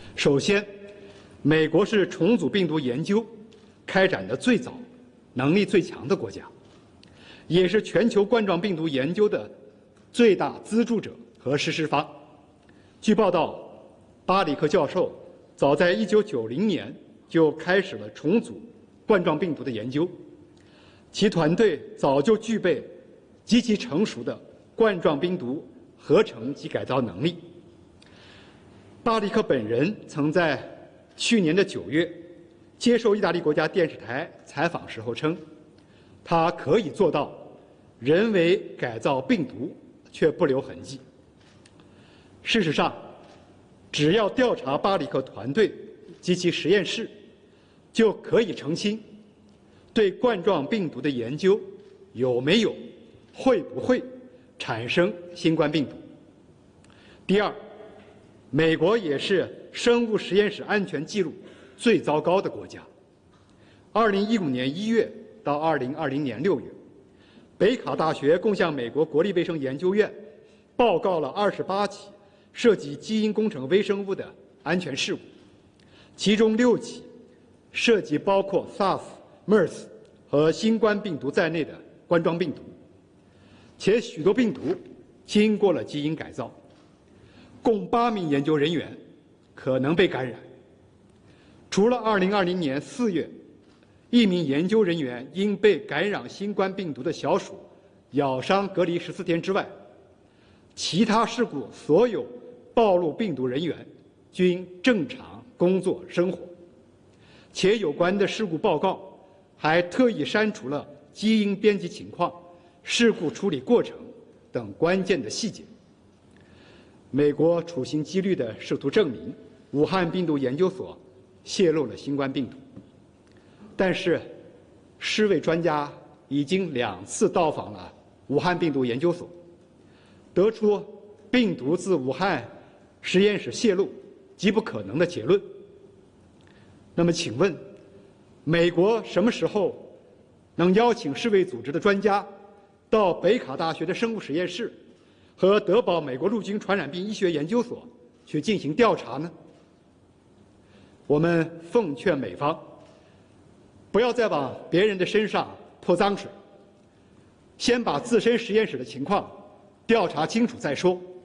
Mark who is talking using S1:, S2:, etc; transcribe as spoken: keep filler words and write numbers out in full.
S1: 首先，美国是重组病毒研究开展的最早、能力最强的国家，也是全球冠状病毒研究的最大资助者和实施方。据报道，巴里克教授早在一九九零年就开始了重组冠状病毒的研究，其团队早就具备极其成熟的冠状病毒合成及改造能力。巴里克本人曾在去年的九月接受意大利国家电视台采访时候称，他可以做到人为改造病毒却不留痕迹。事实上，只要调查巴里克团队及其实验室，就可以澄清对冠状病毒的研究有没有、会不会产生新冠病毒。第二，美国也是生物实验室安全记录最糟糕的国家。二零一五年一月到二零二零年六月，北卡大学共向美国国立卫生研究院报告了二十八起涉及基因工程微生物的安全事故，其中六起涉及包括 SARS、MERS 和新冠病毒在内的冠状病毒，且许多病毒经过了基因改造。共八名研究人员可能被感染。除了二零二零年四月一名研究人员因被感染新冠病毒的小鼠咬伤隔离十四天之外，其他事故所有暴露病毒人员均正常工作生活，且有关的事故报告还特意删除了基因编辑情况、事故处理过程等关键的细节。美国处心积虑地试图证明武汉病毒研究所泄露了新冠病毒，但是世卫专家已经两次到访了武汉病毒研究所，得出病毒自武汉实验室泄露极不可能的结论。那么请问，美国什么时候能邀请世卫组织的专家到北卡大学的生物实验室和德堡美国陆军传染病医学研究所去进行调查呢？我们奉劝美方不要再往别人的身上泼脏水，先把自身实验室的情况调查清楚再说。